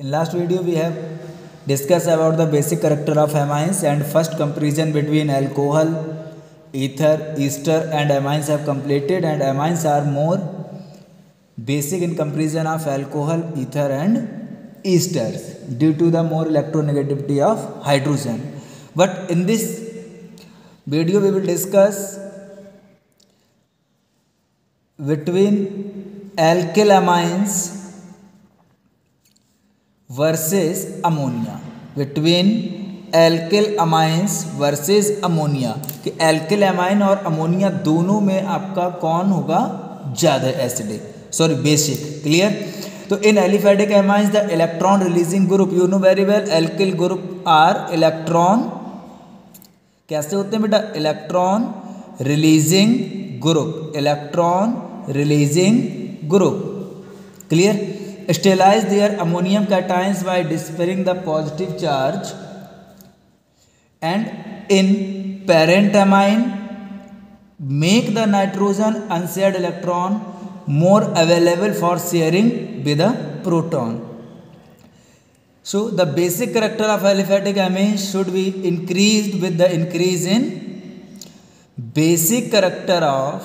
In last video we have discussed about the basic character of amines and first comparison between alcohol, ether, ester and amines have completed, and amines are more basic in comparison of alcohol, ether and esters due to the more electronegativity of hydrogen. But in this video we will discuss between alkyl amines versus ammonia, between alkyl amines versus ammonia कि alkyl amine और ammonia दोनों में आपका कौन होगा ज़्यादा acidic, sorry basic. Clear. तो इन aliphatic amines the electron releasing group, you know very well, alkyl group are electron कैसे होते हैं बेटा, electron releasing group, electron releasing group. Clear. Sterilize their ammonium cations by disappearing the positive charge, and in parent amine make the nitrogen unshared electron more available for sharing with a proton. So the basic character of aliphatic amines should be increased with the increase in basic character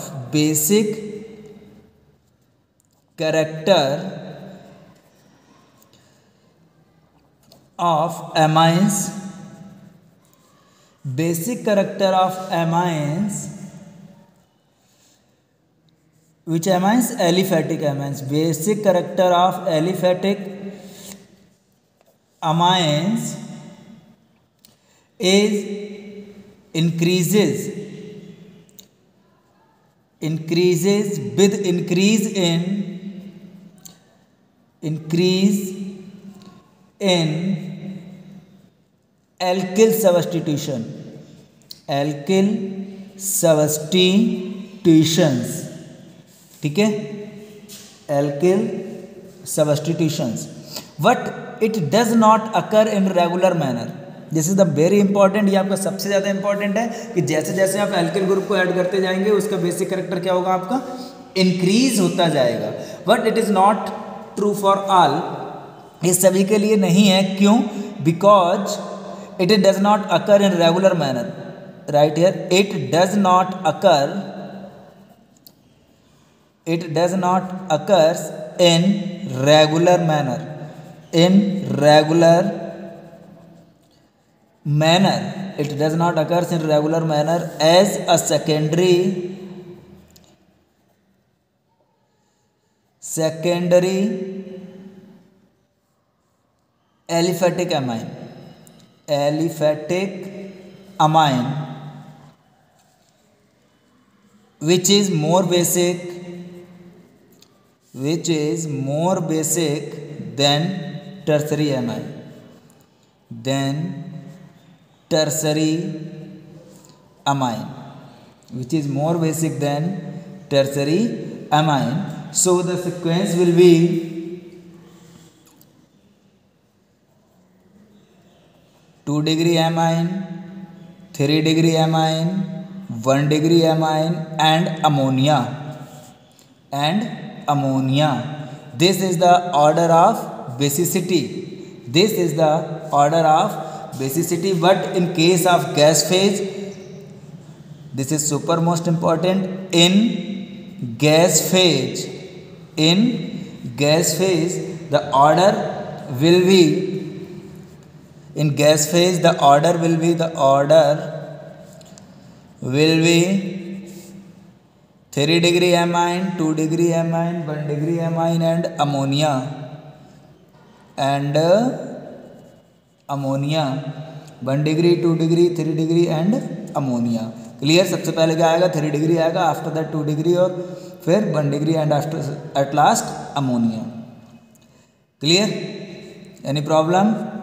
of amines, basic character of amines, which amines, aliphatic amines, basic character of aliphatic amines is increases with increase in alkyl substitutions. ठीक है, alkyl substitutions, but it does not occur in regular manner. This is the very important, ये आपका सबसे ज़्यादा important है कि जैसे जैसे आप एल्किल ग्रुप को ऐड करते जाएंगे उसका बेसिक कैरेक्टर क्या होगा, आपका इंक्रीज होता जाएगा. But it is not true for all, ये सभी के लिए नहीं है. क्यों? Because it does not occur in regular manner. Right here, it does not occur in regular manner. It does not occur in regular manner as a secondary aliphatic amine, which is more basic than tertiary amine, which is more basic than tertiary amine. So the sequence will be 2 degree amine, 3 degree amine, 1 degree amine and ammonia. This is the order of basicity. But in case of gas phase, this is super most important. In gas phase the order will be 3 degree amine, 2 degree amine, 1 degree amine and ammonia. 1 degree, 2 degree, 3 degree and ammonia. Clear. सबसे पहले क्या आएगा, 3 degree आएगा, after that 2 degree और फिर 1 degree and after at last ammonia. Clear. Any problem?